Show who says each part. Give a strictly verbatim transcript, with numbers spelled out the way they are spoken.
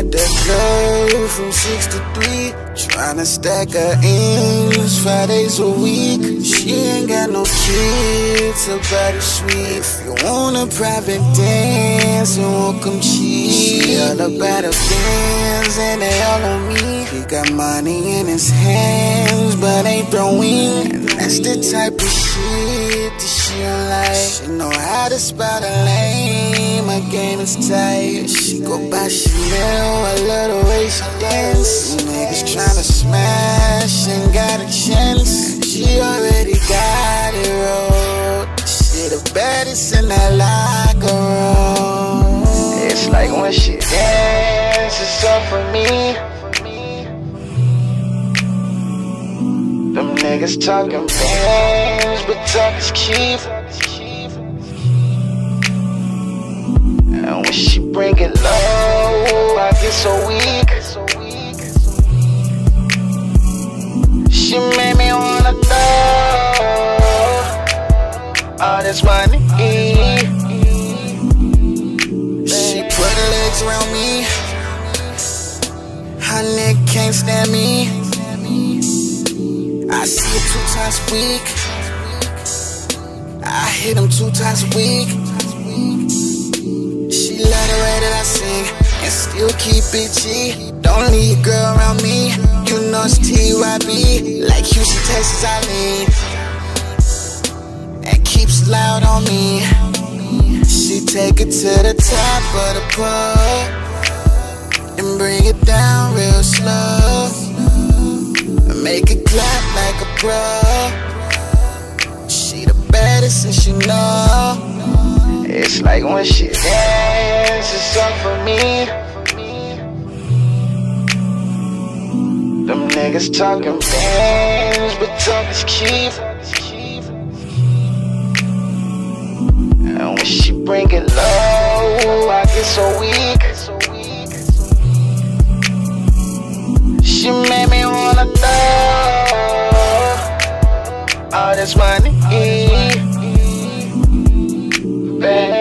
Speaker 1: at the club from six to three, tryna stack her ends five days a week. She ain't got no kids, her body sweet. If you want a private dance, you won't come cheap. She all about her fans and they all on me. He got money in his hands, but ain't throwing. And that's the type of shit that she don't like. She know how to spot a lane, my game is tight. She go by Chanel, I love the way she dance. Niggas tryna smash, ain't got a chance. She already got it rolled. She the baddest in that locker room. It's like when she dances, it's all for me. Them niggas talking bands, but talk is cheap. And when she bring it low, I get so weak. She made me wanna throw all this money. She put her legs around me. Her neck can't stand me. I see her two times a week. I hit him two times a week. She love the way that I sing and still keep it G. Don't leave girl around me. You know it's T Y B. Like Houston, Texas, I lean. And keeps loud on me. She take it to the top of the pub and bring it down real slow. And make it clap like a pro. She the baddest and she know. It's like when she dances, it's all for me. Them niggas talking bands, but talk is cheap. And when she bring it low, I get so weak. She made me wanna throw all this money. Bad.